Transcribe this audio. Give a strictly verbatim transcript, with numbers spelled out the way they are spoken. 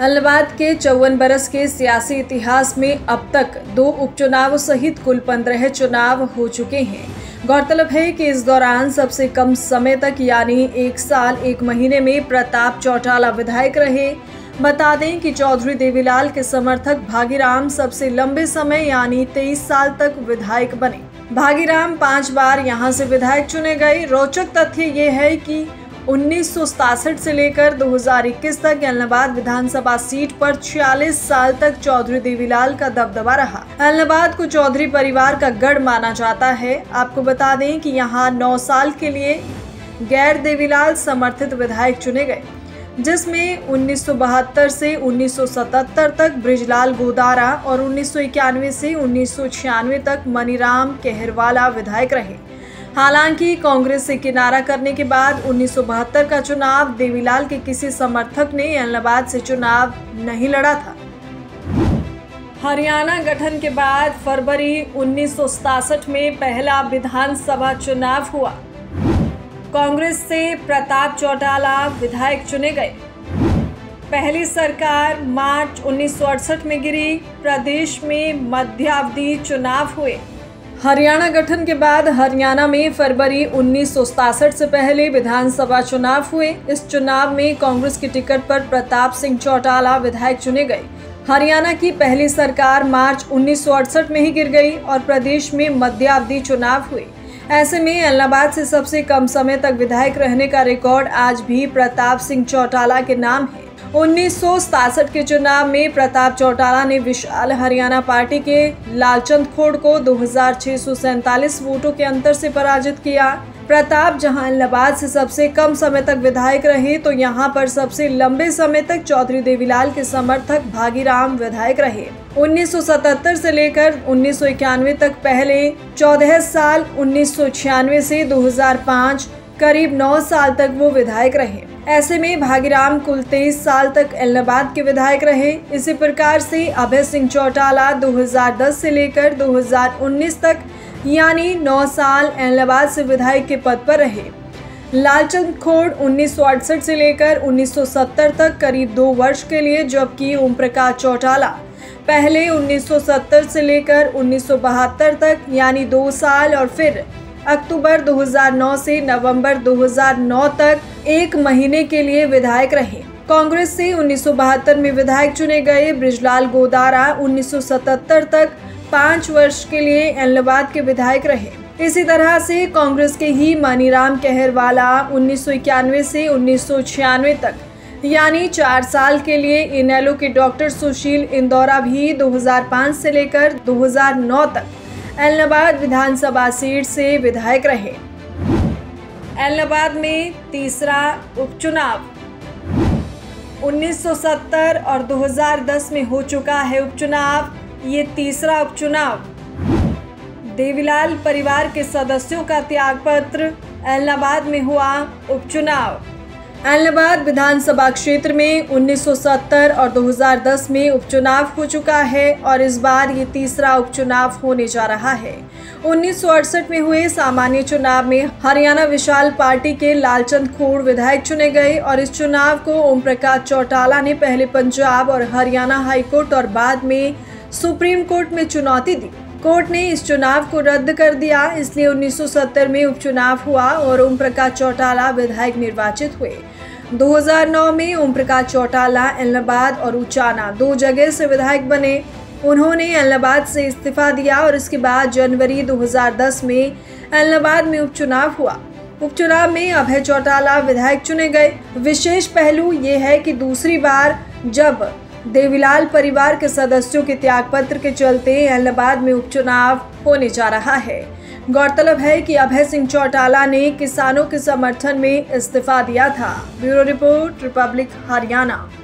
एलनाबाद के चौवन बरस के सियासी इतिहास में अब तक दो उपचुनाव सहित कुल पंद्रह चुनाव हो चुके हैं। गौरतलब है कि इस दौरान सबसे कम समय तक यानी एक साल एक महीने में प्रताप चौटाला विधायक रहे। बता दें कि चौधरी देवीलाल के समर्थक भागीराम सबसे लंबे समय यानी तेईस साल तक विधायक बने। भागीराम पांच बार यहां से विधायक चुने गए। रोचक तथ्य ये है कि उन्नीस सौ सतासठ से लेकर दो हज़ार इक्कीस तक एलनाबाद विधानसभा सीट पर छियालीस साल तक चौधरी देवीलाल का दबदबा रहा। एलनाबाद को चौधरी परिवार का गढ़ माना जाता है। आपको बता दें कि यहां नौ साल के लिए गैर देवीलाल समर्थित विधायक चुने गए, जिसमें उन्नीस सौ बहत्तर से उन्नीस सौ सतहत्तर तक बृजलाल गोदारा और उन्नीस सौ इक्यानवे से उन्नीस सौ छियानवे तक मनीराम कहरवाला विधायक रहे। हालांकि कांग्रेस से किनारा करने के बाद उन्नीस सौ बहत्तर का चुनाव देवीलाल के किसी समर्थक ने एलनाबाद से चुनाव नहीं लड़ा था। हरियाणा गठन के बाद फरवरी उन्नीस सौ सतासठ में पहला विधानसभा चुनाव हुआ। कांग्रेस से प्रताप चौटाला विधायक चुने गए। पहली सरकार मार्च उन्नीस सौ अड़सठ में गिरी। प्रदेश में मध्यावधि चुनाव हुए। हरियाणा गठन के बाद हरियाणा में फरवरी उन्नीस सौ सतासठ से पहले विधानसभा चुनाव हुए। इस चुनाव में कांग्रेस की टिकट पर प्रताप सिंह चौटाला विधायक चुने गए। हरियाणा की पहली सरकार मार्च उन्नीस सौ अड़सठ में ही गिर गई और प्रदेश में मध्यावधि चुनाव हुए। ऐसे में एलनाबाद से सबसे कम समय तक विधायक रहने का रिकॉर्ड आज भी प्रताप सिंह चौटाला के नाम है। उन्नीस सौ सतासठ के चुनाव में प्रताप चौटाला ने विशाल हरियाणा पार्टी के लालचंद खोड़ को दो हज़ार छह सौ सैंतालीस वोटों के अंतर से पराजित किया। प्रताप जहां एलनाबाद से सबसे कम समय तक विधायक रहे, तो यहां पर सबसे लंबे समय तक चौधरी देवीलाल के समर्थक भागीराम विधायक रहे। उन्नीस सौ सतहत्तर से लेकर उन्नीस सौ इक्यानवे तक पहले चौदह साल, उन्नीस सौ छियानवे से दो हज़ार पाँच करीब नौ साल तक वो विधायक रहे। ऐसे में भागीराम कुल तेईस साल तक एलनाबाद के विधायक रहे। इसी प्रकार से अभय सिंह चौटाला दो हज़ार दस से लेकर दो हज़ार उन्नीस तक यानी नौ साल एलनाबाद से विधायक के पद पर रहे। लालचंद खोड़ उन्नीस सौ अड़सठ से लेकर उन्नीस सौ सत्तर तक करीब दो वर्ष के लिए, जबकि ओम प्रकाश चौटाला पहले उन्नीस सौ सत्तर से लेकर उन्नीस सौ बहत्तर तक यानी दो साल और फिर अक्टूबर दो हज़ार नौ से नवंबर दो हज़ार नौ तक एक महीने के लिए विधायक रहे। कांग्रेस से उन्नीस सौ बहत्तर में विधायक चुने गए बृजलाल गोदारा उन्नीस सौ सतहत्तर तक पाँच वर्ष के लिए एलनाबाद के विधायक रहे। इसी तरह से कांग्रेस के ही मनीराम कहरवाला उन्नीस सौ इक्यानवे से उन्नीस सौ छियानवे तक यानी चार साल के लिए। इनेलो के डॉक्टर सुशील इंदौरा भी दो हज़ार पाँच से लेकर दो हज़ार नौ तक एलनाबाद विधानसभा सीट से विधायक रहे। एलनाबाद में तीसरा उपचुनाव उन्नीस सौ सत्तर और दो हज़ार दस में हो चुका है उपचुनाव। ये तीसरा उपचुनाव। देवीलाल परिवार के सदस्यों का त्यागपत्र। एलनाबाद में हुआ उपचुनाव। एलनाबाद विधानसभा क्षेत्र में उन्नीस सौ सत्तर और दो हज़ार दस में उपचुनाव हो चुका है और इस बार ये तीसरा उपचुनाव होने जा रहा है। उन्नीस सौ अड़सठ में हुए सामान्य चुनाव में हरियाणा विशाल पार्टी के लालचंद खोड़ विधायक चुने गए और इस चुनाव को ओम प्रकाश चौटाला ने पहले पंजाब और हरियाणा हाईकोर्ट और बाद में सुप्रीम कोर्ट में चुनौती दी। कोर्ट ने इस चुनाव को रद्द कर दिया, इसलिए उन्नीस सौ सत्तर में उपचुनाव हुआ और ओम प्रकाश चौटाला विधायक निर्वाचित हुए। दो हज़ार नौ में ओम प्रकाश चौटाला एलनाबाद और उचाना दो जगह से विधायक बने। उन्होंने एलनाबाद से इस्तीफा दिया और इसके बाद जनवरी दो हज़ार दस में एलनाबाद में उपचुनाव हुआ। उपचुनाव में अभय चौटाला विधायक चुने गए। विशेष पहलू ये है कि दूसरी बार जब देवीलाल परिवार के सदस्यों के त्यागपत्र के चलते एलनाबाद में उपचुनाव होने जा रहा है। गौरतलब है कि अभय सिंह चौटाला ने किसानों के समर्थन में इस्तीफा दिया था। Bureau report, Republic Haryana.